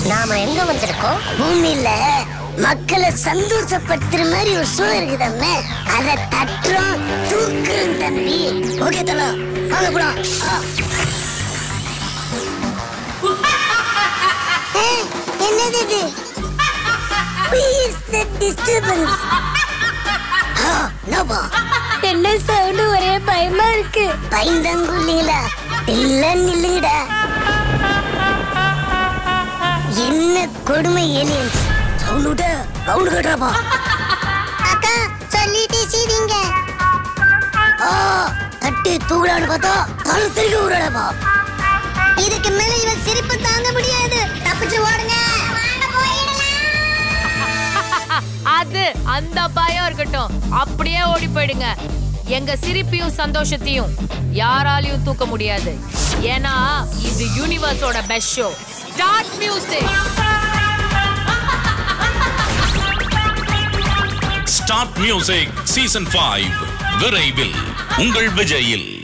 நாம எங்க வந்திருக்கோம்? பூமியில மக்களை சந்தோஷப்படுத்துற மாதிரி ஒரு ஷோ இருக்குதாமே, அத தட்டுறோம் தூக்குறோம் தம்பி. ஓகே தல, வாங்க போலாம். என்னது இது? Please the disturbance. என்ன சவுண்ட்? ஒரே பயமா இருக்கு. பயந்தாங்குள்ளீங்களா? இல்ல நில்லுங்கடா. என்ன கொடுமை ஏலியன்ஸ். Sound count கட்டறப்பா. அக்கா சொல்லிட்டே சீடிங்க. தட்டி தூக்குறான்னு பார்த்தா தலை திருக்கி விடுறாடப்பா. இதுக்கு மேல இவன் சிரிப்பு தாங்க முடியாது. தப்பிச்சு ஓடுங்க. அது அந்த பயம் இருக்கட்டும், அப்படியே ஓடி போயிடுங்க. எங்க சிரிப்பையும் சந்தோஷத்தையும் யாராலையும் தூக்க முடியாது. ஏன்னா இது யூனிவர்ஸோட best show. Start music. Start music season 5 விரைவில் உங்கள் விஜயில்.